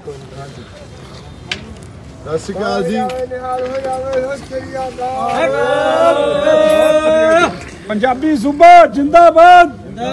सत श्री अकाल जी। पंजाबी सूबा जिंदाबाद,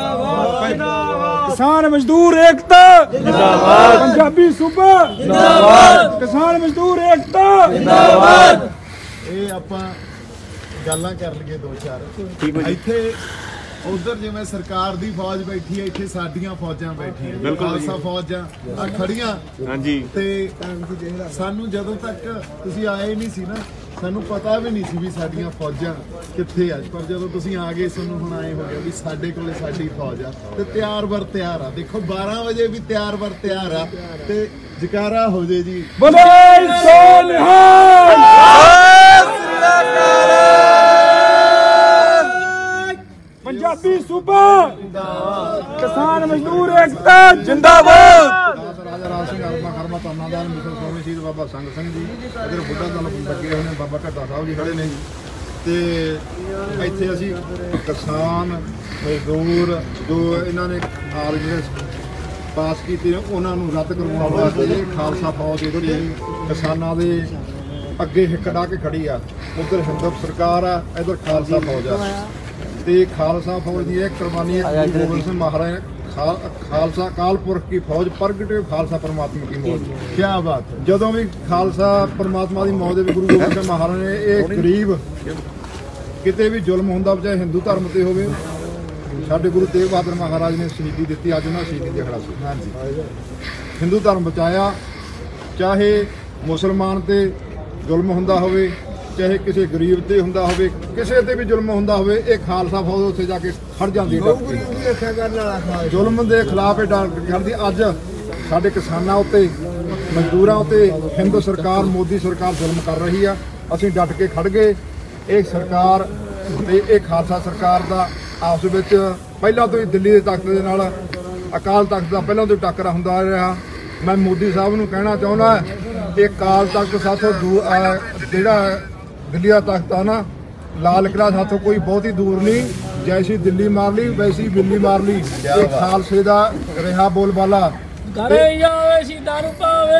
किसान मजदूर एकता जिंदाबाद, पंजाबी सूबा जिंदाबाद, किसान मजदूर एकता जिंदाबाद। ये आपां गल्लां कर लईए दो चार। इत्थे उधर जिवें सरकार दी फौज बैठी है, इत्थे साडियां फौजां बैठियां, खालसा फौजां आ खड़ियां। हाँ जी। ते सानू जदों तक तुसीं आए नहीं सी ना, सानू पता भी नहीं सी भी साडियां फौजां कित्थे आ, पर जदों तुसीं आ गए सानू हुण आए हो गया भी साडे कोले साडी फौज आ ते तैयार बर तैयार आ। देखो 12 वजे भी तैयार बर तैयार आ ते जकारा हो जे जी। बोले पंजाबी सूबा किसान मजदूर एकता जिंदाबाद। राजा राज सिंह आलमा खरमा तानादार मिसल स्वामी शहीद बाबा संग सिंह जी, इधर बुढ़ा दल लगे हुए हैं, बाबा ढड्डा साहब जी खड़े ने जी। तो इत्थे असीं किसान मजदूर जो इन्होंने हाल जो पास किए उन्होंने रद्द करवाउण वास्ते खालसा फौज इत्थे किसानां दे अगे हिक ढा के खड़ी आ। उधर हिंदू सरकार आ, इधर खालसा फौज आ। ते खालसा फौज की एक कुर्बानी गुरु गोबिंद सिंह महाराज ने खालसा अकाल पुरख की फौज प्रगट खालसा परमात्मा की मौत। क्या बात है। जदों भी खालसा परमात्मा की मौत गुरु गोबिंद सिंह महाराज ने एक गरीब किते भी जुल्म हुंदा चाहे हिंदू धर्म ते होवे, साडे गुरु तेग बहादुर महाराज ने शहीदी दी। अज उन्होंने शहीदी दिहाड़ा सी। हाँ जी। हिंदू धर्म बचाया, चाहे मुसलमान ते जुल्म हुंदा होवे, चाहे किसी गरीब ते हुंदा होवे, किसी ते भी जुल्म हुंदा होवे, एक खालसा फौज उत्थे जाके खड़ जांदी है जुल्म दे खिलाफ खड़दी। अज साडे किसानां उत्ते मजदूरां उत्ते हिंद सरकार मोदी सरकार जुल्म कर रही है। असीं डट के खड़ गए। एक सरकार ते एक खालसा सरकार दा आपस विच पहिलां तो ही दिल्ली दे तख्त दे नाल अकाल तख्त दा पहिलां तो टाकरा हुंदा रहा। मैं मोदी साहब नूं कहना चाहुंदा ये अकाल तख्त साथों जिहड़ा दिल्ली का तख्त आ ना, लाल किला साथों कोई बहुत ही दूर नहीं। जैसी दिल्ली मार ली वैसी बिल्ली मार ली। एक खालसे दा रिहा बोलबाला घरे जावे सी दारू पावे।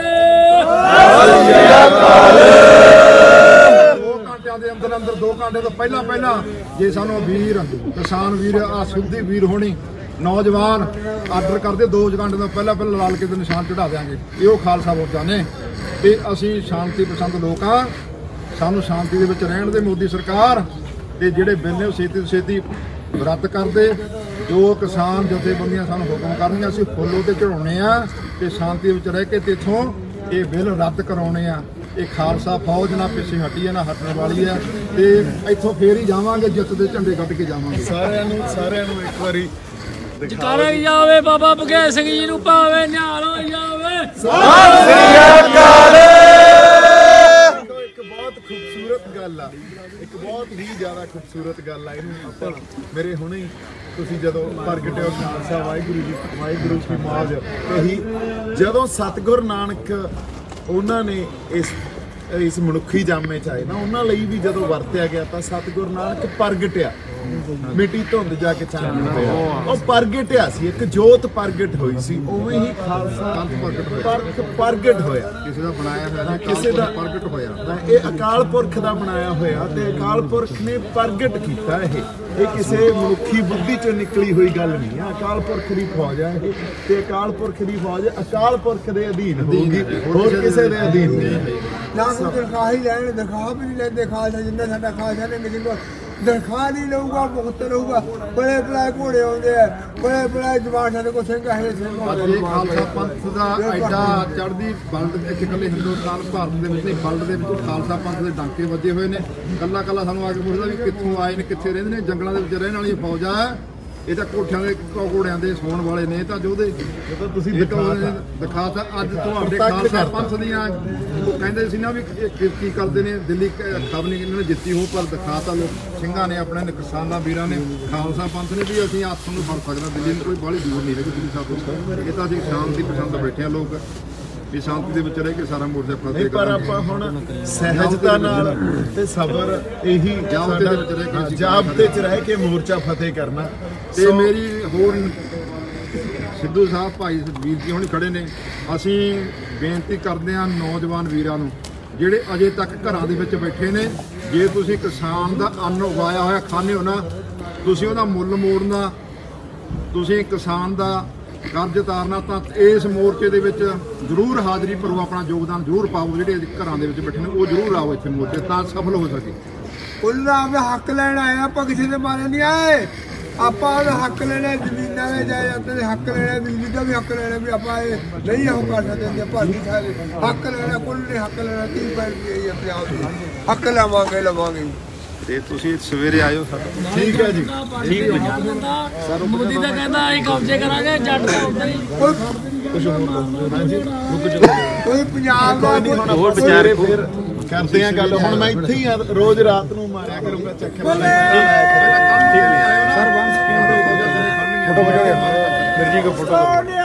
2 घंटिਆਂ ਦੇ अंदर 2 घंटे तो पहला जे सानू वीर किसान वीर आ सुधी वीर होनी नौजवान आर्डर करते 2 घंटे तो पहला लाल किले निशान चढ़ा देंगे। ये खालसा फौजां ने ते असीं शांति पसंद लोग हाँ। सानू शांति दे विच रहण दे मोदी सरकार ते जिहड़े बिल ने छेती तो छेती रद्द कर दे। जो किसान जथेबंदियां सानू हुक्म करनियां असीं फुੱਲ ते चढ़ाउणे आ ते शांति विच रह के ते इत्थों ये बिल रद्द कराउणे आ। ये खालसा फौज ना पिछे हटी है ना हटण वाली है ते इत्थों फेर ही जावांगे, जिੱਤ ਦੇ ਝੰਡੇ ਕੱਢ ਕੇ ਜਾਵਾਂਗੇ। सारिਆਂ ਨੂੰ एक बारी जकारा जावे बाबा बघेल सिंह जी नूं पावे, निहाल हो जावे। सत श्री अकाल। खूबसूरत गल आ, एक बहुत ही ज़्यादा खूबसूरत गल आ। इहनूं मेरे हुणे तुसीं जदों प्रगटे हो खालसा वाहिगुरू की मौज कही, जदों सतगुरु नानक उन्हां ने इस मनुखी जामे च आए ना, उन्हां लई भी जदों वरत्या गया तो सतगुरु नानक प्रगटिया मिट्टी धुंध जाके चानण होया, ਉਹ ਪ੍ਰਗਟਿਆ ਸੀ, ਇੱਕ ਜੋਤ ਪ੍ਰਗਟ ਹੋਈ ਸੀ। ਉਵੇਂ ਹੀ ਖਾਲਸਾ ਪ੍ਰਗਟ ਹੋਇਆ, ਕਿਸੇ ਦਾ ਬਣਾਇਆ ਹੋਇਆ, ਕਿਸੇ ਦਾ ਪ੍ਰਗਟ ਹੋਇਆ। ਇਹ ਅਕਾਲ ਪੁਰਖ ਦਾ ਬਣਾਇਆ ਹੋਇਆ ਤੇ ਅਕਾਲ ਪੁਰਖ ਨੇ ਪ੍ਰਗਟ ਕੀਤਾ। ਇਹ ਕਿਸੇ ਮਨੁੱਖੀ ਬੁੱਧੀ ਚੋਂ ਨਿਕਲੀ ਹੋਈ ਗੱਲ ਨਹੀਂ ਹੈ। ਅਕਾਲ ਪੁਰਖ ਦੀ ਫੌਜ ਹੈ ਇਹ ਤੇ ਅਕਾਲ ਪੁਰਖ ਦੀ ਫੌਜ ਅਕਾਲ ਪੁਰਖ ਦੇ ਅਧੀਨ ਹੋਊਗੀ, ਹੋਰ ਕਿਸੇ ਦੇ ਅਧੀਨ ਨਹੀਂ। ਨਾ ਕੋਈ ਤਨਖਾਹ ਹੀ ਲੈਣ, ਤਨਖਾਹ ਵੀ ਨਹੀਂ ਲੈਂਦੇ ਖਾਲਸਾ। ਜਿੰਨਾ ਸਾਡਾ ਖਾਲਸਾ ਨੇ ਕਿਸੇ ਕੋਲ ਤਨਖਾਹ ਨਹੀਂ ਲਊਗਾ, ਮੁਕਤ ਰਹੂਗਾ। ਬੜੇ ਬੜੇ ਘੋੜੇ ਆਉਂਦੇ ਆ, ਬੜੇ ਬੜੇ ਜਵਾਨ ਸਾਡੇ ਕੋਲ ਸਿੰਘ ਹੈ। ਖਾਲਸਾ ਪੰਥ ਦਾ ਐਡਾ ਚੜ੍ਹਦੀ ਬਲਦ ਵਿੱਚ ਇਕੱਲੇ ਹਿੰਦੁਸਤਾਨ ਭਾਰਤ ਦੇ ਵਿੱਚ ਨਹੀਂ, ਬਲਦ ਦੇ ਵਿੱਚ ਖਾਲਸਾ ਪੰਥ ਦੇ ਡਾਂਕੇ ਵੱਜੇ ਹੋਏ ਨੇ। ਕੱਲਾ ਸਾਨੂੰ ਆ ਕੇ ਪੁੱਛਦਾ ਵੀ ਕਿੱਥੋਂ ਆਏ ਨੇ, ਕਿੱਥੇ ਰਹਿੰਦੇ ਨੇ। ਜੰਗਲਾਂ ਦੇ ਵਿੱਚ ਰਹਿਣ ਵਾਲੀ ਫੌਜ ਆ। ਇਹ ਤਾਂ ਕੋਠਿਆਂ ਦੇ ਘੋੜਿਆਂ ਦੇ ਸੌਣ ਵਾਲੇ ਨੇ। ਤਾਂ ਜੋ ਤੁਸੀਂ ਦਿਖਾਤਾ ਅੱਜ ਤੁਹਾਡੇ ਖਾਲਸਾ ਪੰਥ ਦੀਆਂ ਉਹ ਕਹਿੰਦੇ ਸੀ ਨਾ ਵੀ ਕੀ ਕਰਦੇ ਨੇ। ਦਿੱਲੀ ਖਬਰ ਨਹੀਂ ਇਹਨਾਂ ਨੇ ਜਿੱਤੀ ਹੋ, ਪਰ ਦਿਖਾਤਾ ਲੋਕ ਸਿੰਘਾਂ ਨੇ ਆਪਣੇ ਕਿਸਾਨਾਂ ਵੀਰਾਂ ਨੇ ਖਾਲਸਾ ਪੰਥ ਨੇ ਵੀ ਅਸੀਂ ਹੱਥ ਨੂੰ ਫੜ ਸਕਦਾ। ਦਿੱਲੀ ਨੂੰ ਕੋਈ ਬਾਹਲੀ ਦੂਰ ਨਹੀਂ ਰਹੀ ਦਿੱਲੀ ਸਾਹਿਬ। ਇਹ ਤਾਂ ਅਸੀਂ ਸ਼ਾਂਤੀ ਪਸੰਦ ਬੈਠੇ ਹਾਂ ਲੋਕ ਵੀ ਸ਼ਾਂਤੀ ਦੇ ਵਿੱਚ ਰਹਿ ਕੇ ਸਾਰਾ ਮੋਰਚਾ ਫਤਿਹ ਪਰ ਆਪਾਂ ਹੁਣ ਸਹਿਜਤਾ ਨਾਲ ਤੇ ਸਬਰ ਇਹੀ ਜਾਬਤੇ ਚ ਰਹਿ ਕੇ ਮੋਰਚਾ ਫਤਿਹ ਕਰਨਾ। ਤੇ ਮੇਰੀ ਹੋਰ ਸਿੱਧੂ ਸਾਹਿਬ ਭਾਈ ਵੀਰ ਜੀ ਹੁਣੀ ਖੜੇ ਨੇ। ਅਸੀਂ ਬੇਨਤੀ ਕਰਦੇ ਹਾਂ ਨੌਜਵਾਨ ਵੀਰਾਂ ਨੂੰ ਜਿਹੜੇ ਅਜੇ ਤੱਕ ਘਰਾਂ ਦੇ ਵਿੱਚ ਬੈਠੇ ਨੇ, ਜੇ ਤੁਸੀਂ ਕਿਸਾਨ ਦਾ ਅੰਨ ਉਗਾਇਆ ਹੋਇਆ ਖਾਂਦੇ ਹੋ ਨਾ, ਤੁਸੀਂ ਉਹਦਾ ਮੁੱਲ ਮੋੜਨਾ, ਤੁਸੀਂ ਕਿਸਾਨ ਦਾ ਕਰਜ਼ ਉਤਾਰਨਾ, ਤਾਂ ਇਸ ਮੋਰਚੇ ਦੇ ਵਿੱਚ ਜ਼ਰੂਰ ਹਾਜ਼ਰੀ ਭਰੋ, ਆਪਣਾ ਯੋਗਦਾਨ ਜ਼ਰੂਰ ਪਾਓ। ਜਿਹੜੇ ਘਰਾਂ ਦੇ ਵਿੱਚ ਬੈਠੇ ਨੇ ਉਹ ਜ਼ਰੂਰ ਆਓ ਇੱਥੇ ਮੋਰਚੇ, ਤਾਂ ਸਫਲ ਹੋ ਸਕੇ। ਉਹਨਾਂ ਆਪਣਾ ਹੱਕ ਲੈਣ ਆਏ, ਆਪਾਂ ਕਿਸੇ ਦੇ ਮਾਰੇ ਨਹੀਂ ਆਏ। ਆਪਾਂ ਉਹਦਾ ਹੱਕ ਲੈਣਾ, ਜ਼ਮੀਨਾਂ ਦੇ ਜਾਇਦਾਦਾਂ ਦੇ ਹੱਕ ਲੈਣਾ, ਬਿਜਲੀ ਦਾ ਵੀ ਹੱਕ ਲੈਣਾ, ਵੀ ਆਪਾਂ ਇਹ ਨਹੀਂ ਉਹ ਕਰ ਸਕਦੇ। ਭਾਜੀ ਸਾਰੇ ਹੱਕ ਲੈਣਾ, ਕੁੱਲ ਨੇ ਹੱਕ ਲੈਣਾ। 30 ਪੈਸੇ ਵੀ ਪੰਜਾਬ ਦੇ ਹੱਕ ਲਵਾਂਗੇ। ਤੇ ਤੁਸੀਂ ਸਵੇਰੇ ਆਇਓ ਸਾਡਾ। ਠੀਕ ਹੈ ਜੀ, ਠੀਕ ਹੈ। ਮੋਦੀ ਤਾਂ ਕਹਿੰਦਾ ਅਸੀਂ ਕਬਜ਼ੇ ਕਰਾਂਗੇ, ਜੱਟ ਤਾਂ ਉਦਾਂ ਹੀ ਕੋਈ ਪੰਜਾਬ ਦਾ ਹੋਰ ਵਿਚਾਰੇ ਫਿਰ ਕਰਦੇ ਆ ਗੱਲ। ਹੁਣ ਮੈਂ ਇੱਥੇ ਹੀ ਆ, ਰੋਜ਼ ਰਾਤ ਨੂੰ ਮਾਰਿਆ ਕਰੂੰਗਾ ਚੱਕਰ। ਫੋਟੋ ਮਿਰਜੀ ਕੋ ਫੋਟੋ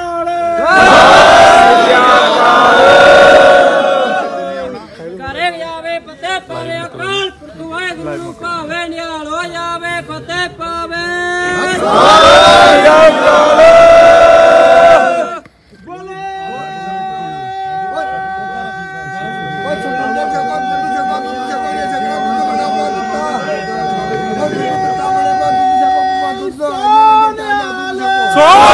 ਕਰੇ ਜਾਵੇ ਫਤਿਹ ਪਾਵੇ ਅਕਾਲ ਪੁਰਖ ਵਾਹਿਗੁਰੂ ਭਾਵੇ ਨਿਹਾਲ ਹੋ ਜਾਵੇ ਫਤਿਹ ਪਾਵੇ। ਸੋ